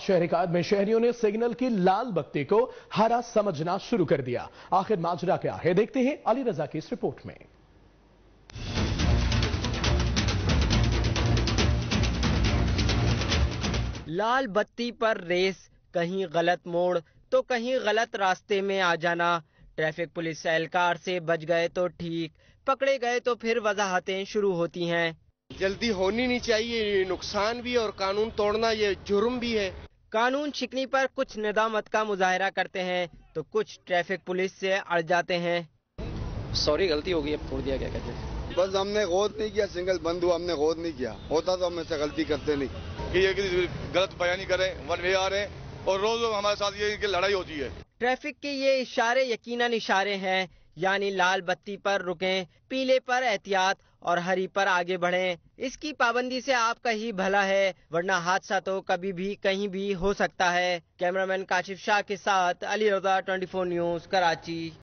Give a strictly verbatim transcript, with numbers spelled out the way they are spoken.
शहर कायद में शहरियों ने सिग्नल की लाल बत्ती को हरा समझना शुरू कर दिया। आखिर माजरा क्या है, देखते हैं अली रजा की इस रिपोर्ट में। लाल बत्ती पर रेस, कहीं गलत मोड़ तो कहीं गलत रास्ते में आ जाना। ट्रैफिक पुलिस एहलकार से बच गए तो ठीक, पकड़े गए तो फिर वजाहतें शुरू होती हैं। जल्दी होनी नहीं चाहिए, ये नुकसान भी है और कानून तोड़ना ये जुर्म भी है। कानून शिकनी पर कुछ निदामत का मुजाहरा करते हैं तो कुछ ट्रैफिक पुलिस से अड़ जाते हैं। सॉरी, गलती हो गई, अब छोड़ दिया, क्या कहते हैं। बस हमने गौर नहीं किया, सिंगल बंद हुआ, हमने गौर नहीं किया, होता तो हम ऐसे गलती करते नहीं कि ये किसी गलत बयानी करें, वन वे आ रहे हैं और रोज हमारे साथ ये कि लड़ाई होती है। ट्रैफिक के ये इशारे यकीनन इशारे हैं, यानी लाल बत्ती पर रुकें, पीले पर एहतियात और हरी पर आगे बढ़ें। इसकी पाबंदी से आपका ही भला है, वरना हादसा तो कभी भी कहीं भी हो सकता है। कैमरामैन काशिफ शाह के साथ अली रजा, चौबीस न्यूज़, कराची।